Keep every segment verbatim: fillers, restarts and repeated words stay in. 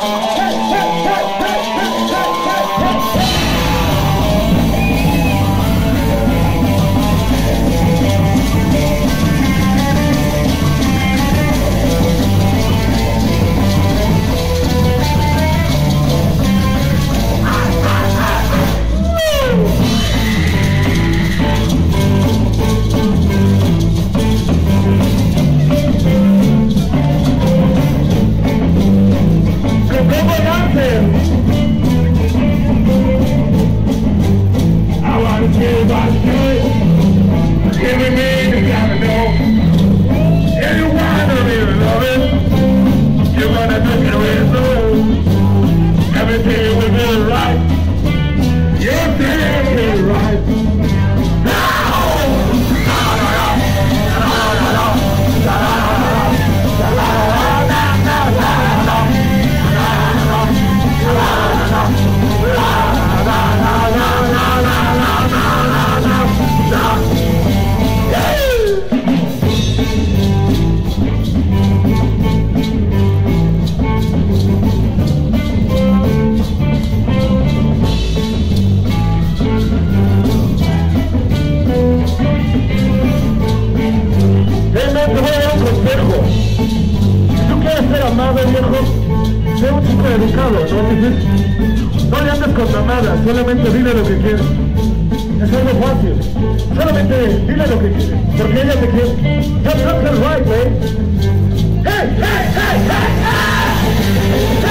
Sé un chico educado, ¿no? No le andes con mamadas, solamente dile lo que quieres. Es algo fácil. Solamente dile lo que quieres, porque ella te quiere. That's not the right way. Hey, hey, hey, hey, hey!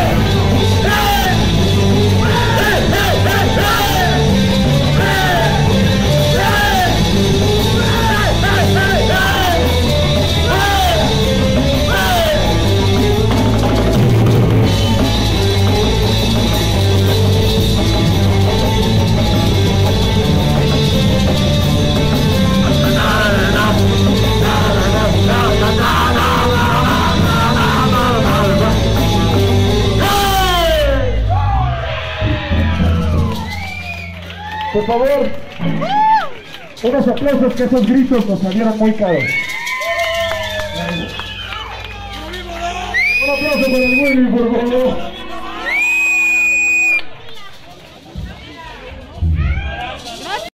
Por favor, unos aplausos, que esos gritos nos salieron muy caros. Un aplauso para el Willy, por favor.